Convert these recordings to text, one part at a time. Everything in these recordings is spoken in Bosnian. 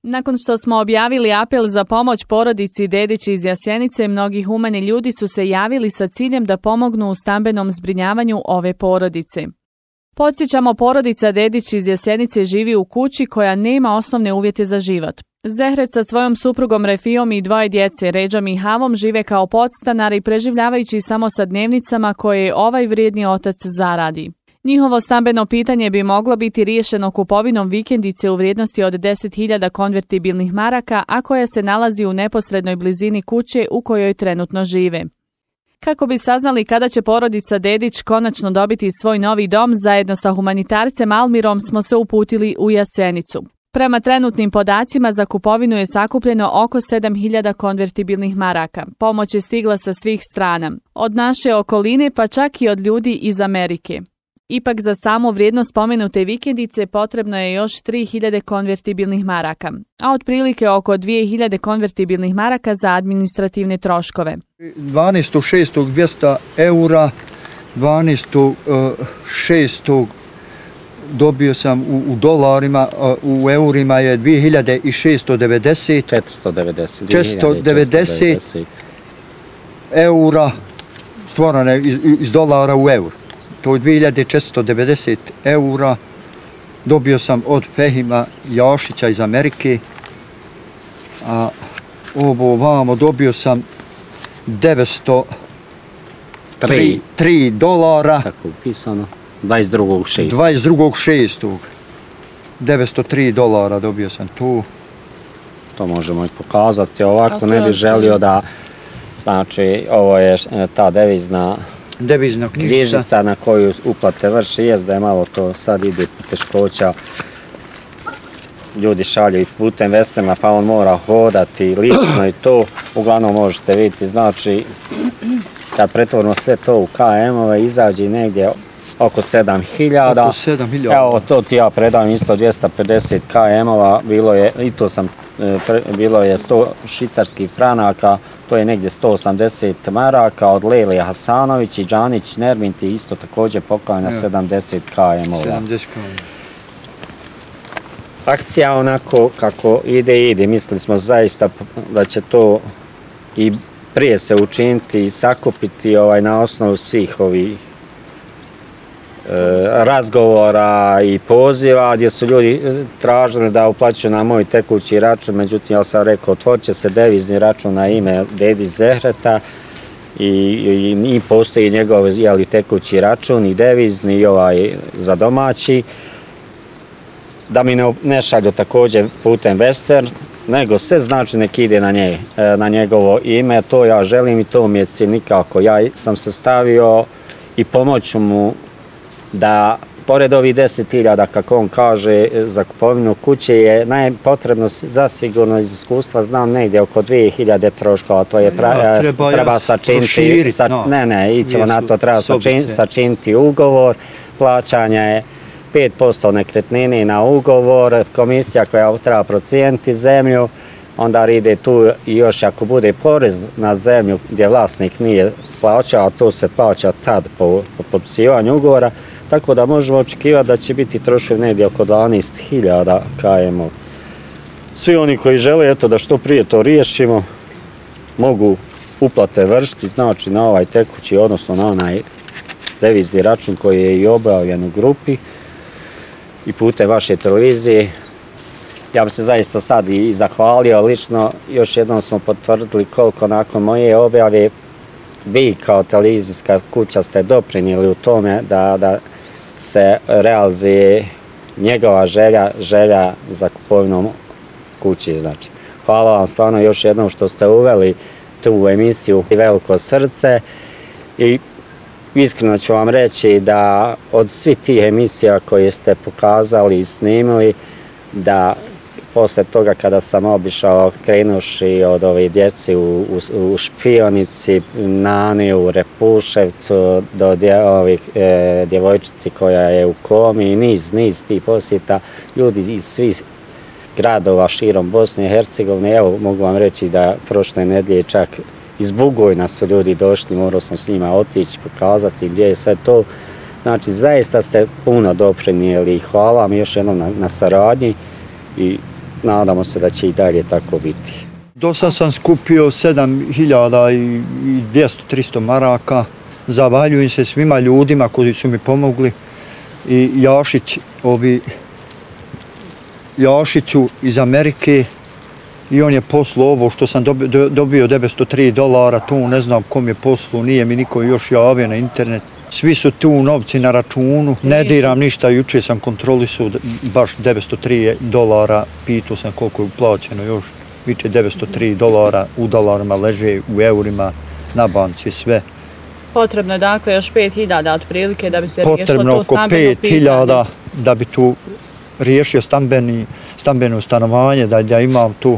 Nakon što smo objavili apel za pomoć porodici Dedić iz Jasenice, mnogi humani ljudi su se javili sa ciljem da pomognu u stambenom zbrinjavanju ove porodice. Podsjećamo, porodica Dedić iz Jasenice živi u kući koja nema osnovne uvjete za život. Zehret sa svojom suprugom Refijom i dvoje djece, Redžom i Havom, žive kao podstanari, preživljavajući samo sa dnevnicama koje ovaj vrijedni otac zaradi. Njihovo stambeno pitanje bi moglo biti riješeno kupovinom vikendice u vrijednosti od 10.000 konvertibilnih maraka, a koja se nalazi u neposrednoj blizini kuće u kojoj trenutno žive. Kako bi saznali kada će porodica Dedić konačno dobiti svoj novi dom, zajedno sa humanitarcem Almirom smo se uputili u Jasenicu. Prema trenutnim podacima, za kupovinu je sakupljeno oko 7.000 konvertibilnih maraka. Pomoć je stigla sa svih strana, od naše okoline pa čak i od ljudi iz Amerike. Ipak za samu vrijednost spomenute vikendice potrebno je još 3.000 konvertibilnih maraka, a otprilike oko 2.000 konvertibilnih maraka za administrativne troškove. 12.6. 200 eura, 12.6. dobio sam u dolarima, u eurima je 490 eura, stvarane iz dolara u euro. To je 2490 eura. Dobio sam od Fehima Jašića iz Amerike. A ovo vamo dobio sam 903 dolara. Tako upisano. 22.6. 22.6. 903 dolara dobio sam tu. To možemo i pokazati ovako. Ne bih želio da, znači, ovo je ta devizna knjižica na koju uplate vrši, jest da je malo to sad ide poteškoća. Ljudi šalju i putem Westerna, pa on mora hodati lično i to. Uglavnom možete vidjeti, znači, kad pretvorimo sve to u KM-ove, izađe negdje oko 7.000. Evo, to ti ja predam isto 250 KM-ova, bilo je 100 švicarskih franaka, to je negdje 180 maraka od Lelije Hasanović i Džanić Nerminti isto također poklanja na 70 KM-ova. Akcija onako kako ide, mislili smo zaista da će to i prije se učiniti i sakupiti na osnovu svih ovih razgovora i poziva gdje su ljudi tražili da uplaćuju na moj tekući račun, međutim ja sam rekao otvorit će se devizni račun na ime Dedić Zehreta i postoji njegov tekući račun i devizni i za domaći, da mi ne šalju također putem Western, nego sve znači nek ide na njegovo ime, to ja želim i to mi je cilj nikako. Ja sam se stavio i pomoću mu da pored ovih 10.000, kako on kaže, za kupovinu kuće je najpotrebno zasigurno iz iskustva, znam negdje oko 2.000 troškova, to je treba sačiniti, ićemo na to, treba sačiniti ugovor, plaćanje je 5% nekretnine na ugovor, komisija koja treba procijeniti zemlju, onda ide tu i još ako bude porez na zemlju gdje vlasnik nije plaćao, a to se plaća tad po potpisivanju ugovora, tako da možemo očekivati da će biti troškovi negdje oko 12.000 KM. Svi oni koji žele da što prije to riješimo, mogu uplate vršiti, znači na ovaj tekući, odnosno na onaj devizni račun koji je i objavljen u grupi i putem vaše televizije. Ja bih se zaista sad i zahvalio lično, još jednom smo potvrdili koliko nakon moje objave vi kao televizijska kuća ste doprinijeli u tome da se realizuje njegova želja za kupovinom kući. Znači, hvala vam stvarno još jednom što ste uveli tu emisiju Veliko srce i iskreno ću vam reći da od svih tih emisija koje ste pokazali i snimili, da posle toga kada sam obišao krenuši od ove djeci u Špionici, Nani u Repuševcu, do djevojčici koja je u komi i niz tih posjeta, ljudi iz svih gradova širom Bosne i Hercegovine. Evo, mogu vam reći da prošle nedjelje čak iz Bugojna su ljudi došli, morao sam s njima otići, pokazati gdje je sve to. Znači, zaista ste puno doprinijeli i hvala vam još jednom na saradnji i nadamo se da će i dalje tako biti. Do sad sam skupio 7200-300 maraka. Zahvaljujem se svima ljudima koji su mi pomogli. I Jašiću iz Amerike. I on je poslao ovo što sam dobio $903, tu ne znam kom je poslao, nije mi niko još javio na internet. Svi su tu novci na računu, ne diram ništa, jučer sam kontrolisao baš $903, pitao sam koliko je uplaćeno još, viče $903 u dolarima leže, u eurima, na banci sve. Potrebno je dakle još 5.000 otprilike da bi se riješilo to stambeno pitanje. Potrebno oko 5.000 da bi tu riješio stambeno stanovanje, da imam tu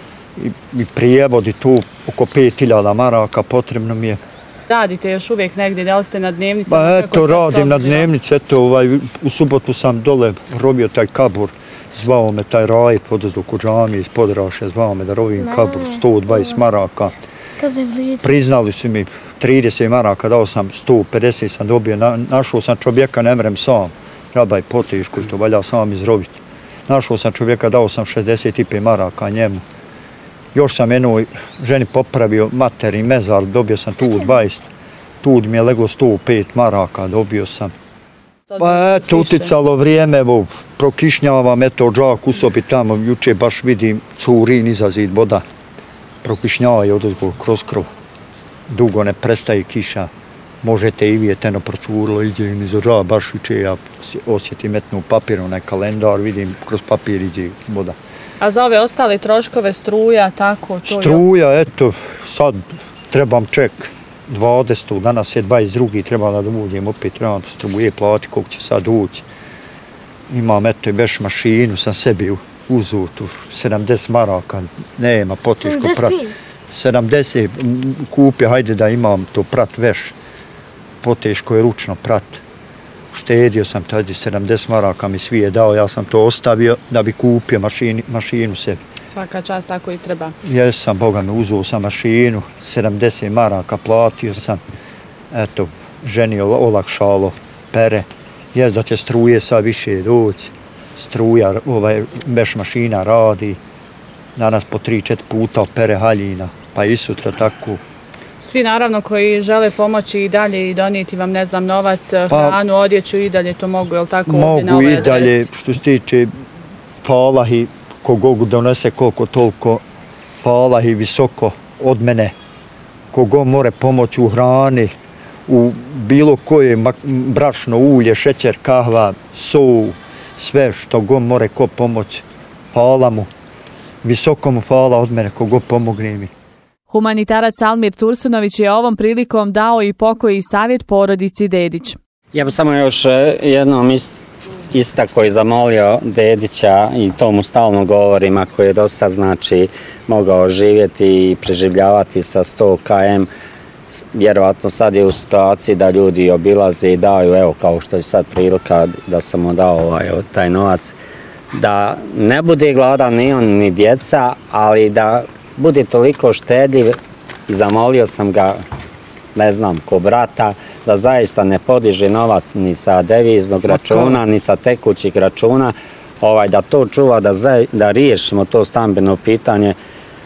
i prijevodi tu oko 5.000 maraka, potrebno mi je. Radite još uvijek negdje, da li ste na dnevnici? Pa eto, radim na dnevnici, eto, u subotu sam dole robio taj kabur, zvao me taj Raj, podozdo kod džamije iz Podraše, zvao me da robim kabur, 120 maraka. Priznali su mi 30 maraka, dao sam 150 sam dobio, našao sam čovjeka, ne mrem sam, rabaj poteško i to valja sam izrobiti. Našao sam čovjeka, dao sam 65 maraka njemu. Još sam jednoj ženi popravio mater i mezar, dobio sam tu 20, tu mi je leglo 105 maraka, dobio sam. Pa eto, uticalo vrijeme, evo, prokišnjavam, eto, džak u sobi tamo, juče baš vidim curi niza zid voda. Prokišnjava je odozgo kroz krov. Dugo ne prestaje kiša. Možete i vidjeti, eno procurilo, iđe niza džak, baš juče ja osjetim etnu papir, onaj kalendar, vidim kroz papir iđe voda. A za ove ostale troškove, struja, tako? Struja, eto, sad trebam ček 20. Danas je 22. Treba da uđem, opet trebam da struje plati koliko će sad ući. Imam, eto, i beš mašinu, sam sebi uzeo tu 70 maraka, nema poteško prat. 70 kupio, hajde da imam to prat veš, poteško je ručno prat. Štedio sam tada 70 maraka, mi svi je dao, ja sam to ostavio da bi kupio mašinu sebi. Svaka čast tako i treba. Jesam, Boga me, uzeo sam mašinu, 70 maraka platio sam, eto, ženi olakšalo pere, jes da će struje sad više doći, struja, beš mašina radi, danas po 3-4 puta pere haljina, pa i sutra tako. Svi naravno koji žele pomoći i dalje i donijeti vam, ne znam, novac, hranu, odjeću i dalje to mogu, je li tako? Mogu i dalje, što se tiče Falahi, kogogu donese koliko toliko, Falahi visoko od mene, kogo more pomoći u hrani, u bilo koje brašno, ulje, šećer, kahva, sol, sve što go more ko pomoći, hvala mu, visoko mu hvala od mene, kogo pomogne mi. Humanitarac Almir Tursunović je ovom prilikom dao i pokoji savjet porodici Dedić. Ja bih samo još jednom istakao i zamolio Dedića, i to mu stalno govorim, ako je dosta znači mogao živjeti i preživljavati sa 100 km, vjerovatno sad je u situaciji da ljudi obilaze i daju, evo kao što je sad prilika da sam mu dao taj novac, da ne bude gladan ni on ni djeca, ali da bude toliko štedljiv i zamolio sam ga, ne znam, ko brata, da zaista ne podiže novac ni sa deviznog računa, ni sa tekućih računa, da to čuva, da riješimo to stambeno pitanje.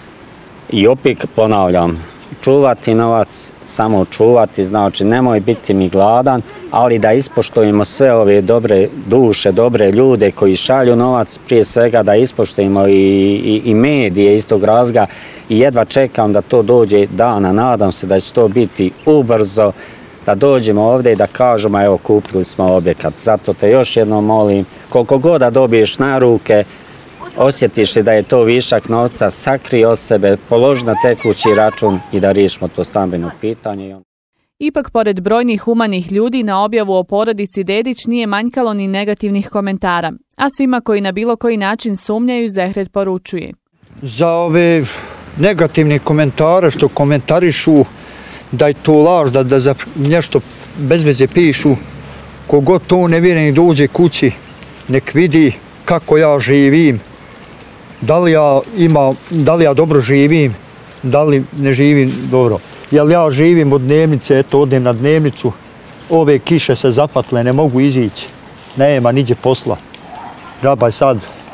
I opet ponavljam, čuvati novac, samo čuvati, znači nemoj biti mi gladan, ali da ispoštujemo sve ove dobre duše, dobre ljude koji šalju novac, prije svega da ispoštujemo i medije iz tog razloga i jedva čekam da to dođe dana, nadam se da će to biti ubrzo, da dođemo ovdje i da kažemo evo kupili smo objekat. Zato te još jednom molim, koliko god da dobiješ na ruke, osjetiš li da je to višak novca, sakri od sebe, položi na tekući račun i da riješimo to stambeno pitanje. Ipak, pored brojnih humanih ljudi, na objavu o porodici Dedić nije manjkalo ni negativnih komentara, a svima koji na bilo koji način sumnjaju, Zehret poručuje. Za ove negativne komentare što komentarišu da je to laž, da za nešto bez veze pišu, kogod to ne vjeruje dođe kući, nek vidi kako ja živim, da li ja dobro živim, da li ne živim dobro. Jer ja živim od dnevnice, eto odem na dnevnicu, ove kiše se zapatle, ne mogu izići, nema niđe posla. Rabaj sad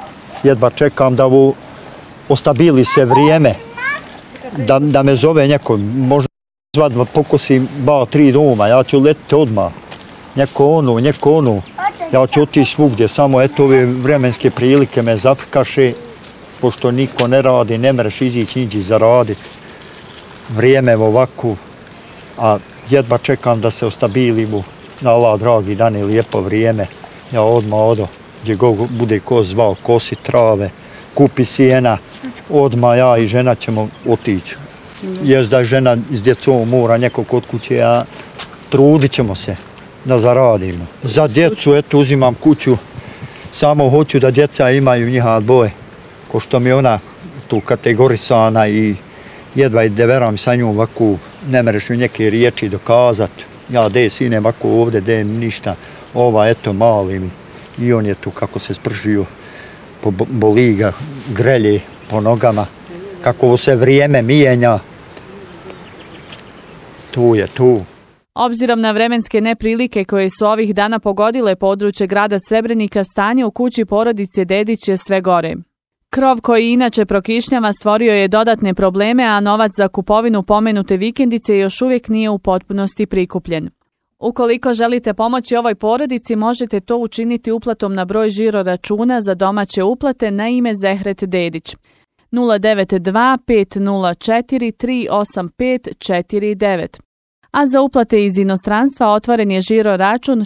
jedva čekam da ostabili se vrijeme, da me zove neko, možda zvat da pokosim 2-3 doma, ja ću letiti odmah. Neko ono, ja ću otići svugdje, samo eto ove vremenske prilike me zaprkaše, pošto niko ne radi, ne mereš izići niđi zaraditi. Vrijeme ovako, a jedva čekam da se ostabilimu, na Allah dragi dani, lijepo vrijeme. Ja odmah odo, gdje bude ko zvao, kosi trave, kupi sjena, odmah ja i žena ćemo otići. Jest da žena s djecom mora neko kod kuće, a trudit ćemo se da zaradimo. Za djecu, eto, uzimam kuću, samo hoću da djeca imaju njiha boje, ko što mi ona tu kategorisana i jedva i deveram sa njom ovako, ne mereš mi neke riječi dokazati. Ja, de sine, ovako ovdje, de ništa, ova, eto, mali mi. I on je tu kako se spržio, boli ga, grelje po nogama, kako se vrijeme mijenja, tu je tu. Obzirom na vremenske neprilike koje su ovih dana pogodile područje grada Srebrenika, stanje u kući porodice Dedić je sve gore. Krov koji inače prokišnjava stvorio je dodatne probleme, a novac za kupovinu pomenute vikendice još uvijek nije u potpunosti prikupljen. Ukoliko želite pomoći ovoj porodici, možete to učiniti uplatom na broj žiro računa za domaće uplate na ime Zehret Dedić 092 504 38549. A za uplate iz inostranstva otvoren je žiro račun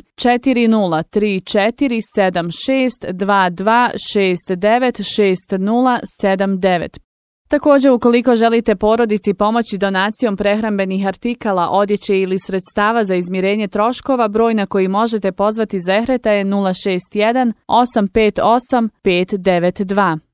40347622696079. Također, ukoliko želite porodici pomoći donacijom prehrambenih artikala, odjeće ili sredstava za izmirenje troškova, broj na koji možete pozvati Zehreta je 061 858 592.